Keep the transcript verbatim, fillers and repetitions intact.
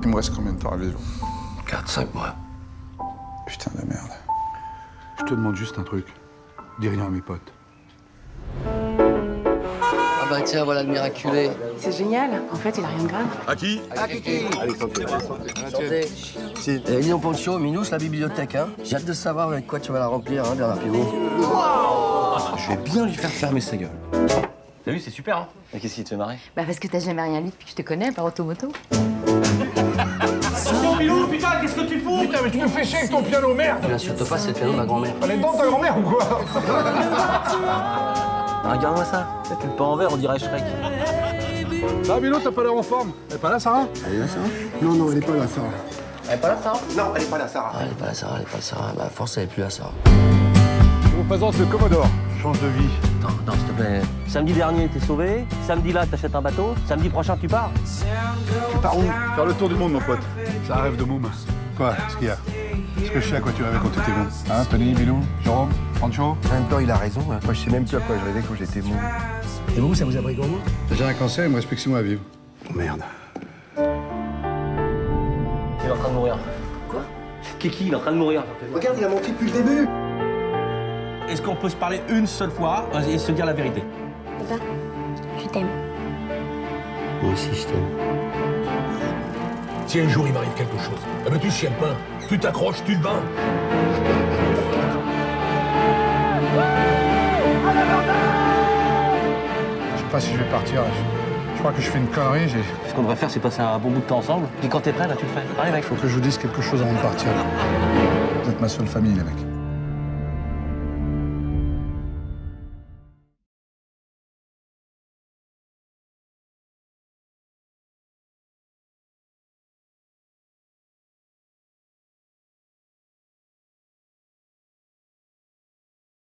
Il me reste combien de temps à vivre? quatre cinq mois. Putain de merde. Je te demande juste un truc. Dis rien à mes potes. Ah bah tiens, voilà le miraculé. C'est génial. En fait, il a rien de grave. À qui? À Kiki. Santé. Et Lyon Poncho, Minous, la bibliothèque, hein. J'ai hâte de savoir avec quoi tu vas la remplir, hein, Bernard Pivot. Je vais bien lui faire fermer sa gueule. T'as vu, c'est super, hein? Mais qu'est-ce qui te fait marrer? Bah parce que t'as jamais rien lu depuis que je te connais, par automoto. Attention, Milou, putain, qu'est-ce que tu fous? Putain, mais tu me fais chier avec ton piano, merde! Tu l'insultes pas, c'est le piano de ma grand-mère. Elle est dans ta grand-mère ou quoi? Regarde-moi ça. Tu le peins en vert, on dirait Shrek. Ah, Milo, t'as pas l'air en forme. Elle est pas là, Sarah? Elle est là, Sarah? Non, non, elle est pas là, Sarah. Elle est pas là, Sarah? Non, elle est pas là, Sarah. Ah, elle est pas là, Sarah, elle est pas là, Sarah. Bah, force, elle est plus là, Sarah. Je vous présente le Commodore. Change de vie. Attends, attends, s'il te plaît. Samedi dernier, t'es sauvé. Samedi là, t'achètes un bateau. Samedi prochain, tu pars. Tu pars où? Faire le tour du monde, mon pote. C'est un rêve de môme. Quoi? Qu'est-ce qu'il y a? Est-ce que je sais à quoi tu rêvais quand t'étais môme? Hein, Tony, Bilou, Jérôme, Francho? En même temps, il a raison. Hein. Moi, je sais même plus à quoi je rêvais quand j'étais môme. Et vous, ça vous a pris comment? J'ai un cancer, il me reste plus que six mois à vivre. Oh, merde. Il est en train de mourir. Quoi? Kiki, il est en train de mourir. Regarde, il a menti depuis le début. Est-ce qu'on peut se parler une seule fois et se dire la vérité? Papa, je t'aime. Moi aussi, je t'aime. Si un jour il m'arrive quelque chose, eh ben tu chiales pas. Tu t'accroches, tu te bats. Je sais pas si je vais partir. Je, je crois que je fais une connerie. J'ai... Ce qu'on devrait faire, c'est passer un bon bout de temps ensemble. Puis quand t'es prêt, là, tu le fais. Allez, mec. Faut que je vous dise quelque chose avant de partir. Vous êtes ma seule famille, les mecs.